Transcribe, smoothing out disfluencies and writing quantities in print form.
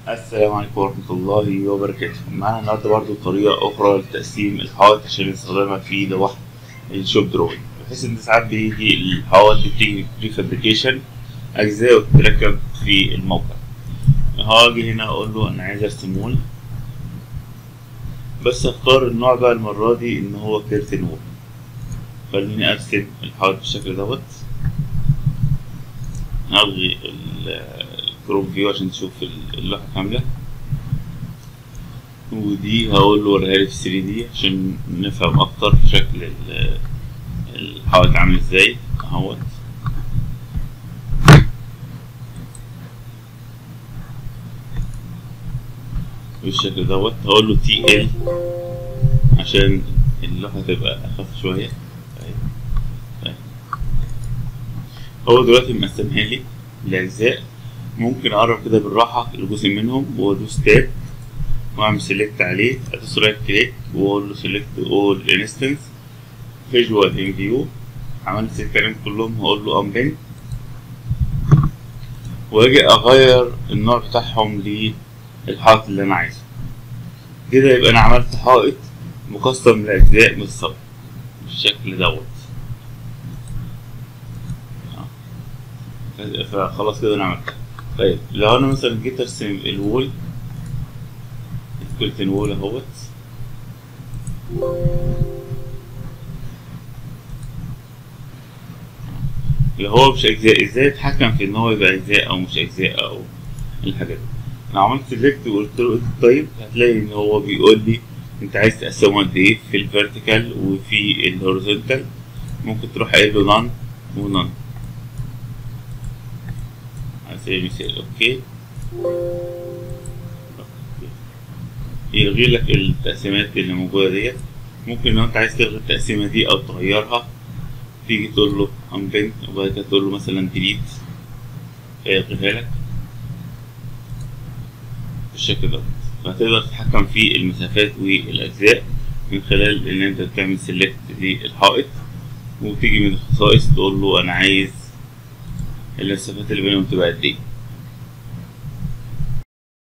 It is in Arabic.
السلام عليكم ورحمة الله وبركاته. معانا النهاردة برضو طريقة أخرى لتقسيم الحوائط عشان نستخدمها في لوح الشوب دروينج، بحيث إن ساعات بيجي الحوائط دي بتيجي بري فابريكيشن أجزاء وتتركب في الموقع. هاجي هنا أقول له أنا عايز أرسم وول، بس أختار النوع بقى المرة دي إن هو كيرتن وول. خليني أرسم الحوائط بالشكل دوت. هلغي الكروب فيو عشان تشوف اللوحة كاملة، ودي هقول له وريها لي في 3D عشان نفهم اكتر شكل الحائط عامل ازاي اهوت. بالشكل دوت هقول له TL عشان اللوحة تبقى اخف شوية. هو دلوقتي مقسمها لي لأجزاء، ممكن اقرب كده بالراحة لجزء منهم وادوس تاب واعمل سيلكت عليه، ادوس رايت كليك واقول له سيلكت اول انستنس فيجوال ان فيو. عملت الكلام كلهم هقول له امبين، واجي اغير النوع بتاعهم للحائط اللي انا عايزه. كده يبقى انا عملت حائط مقسم لاجزاء من الصف بالشكل دوت. فخلاص كده انا عملتها. طيب لو انا مثلا جيت ارسم الوول، الكيرتن وول اهوت، اللي هو مش اجزاء، ازاي اتحكم في ان هو يبقى اجزاء او مش اجزاء او الحاجات دي. انا عملت سيلكت وقلت له طيب، هتلاقي ان هو بيقول لي انت عايز تقسمه قد ايه في الفيرتيكال وفي الهوريزونتال. ممكن تروح قايل له نان ونان على سبيل المثال. اوكي، يلغي لك التقسيمات اللي موجودة ديت. ممكن لو انت عايز تلغي التقسيمة دي او تغيرها تيجي تقول له امبين وبعد كده تقول له مثلا ديليت فيلغيها لك بالشكل ده. فهتقدر تتحكم في المسافات والاجزاء من خلال ان انت تعمل سيلكت للحائط، وتيجي من الخصائص تقول له انا عايز المسافات اللي بينهم تبقى قد ايه.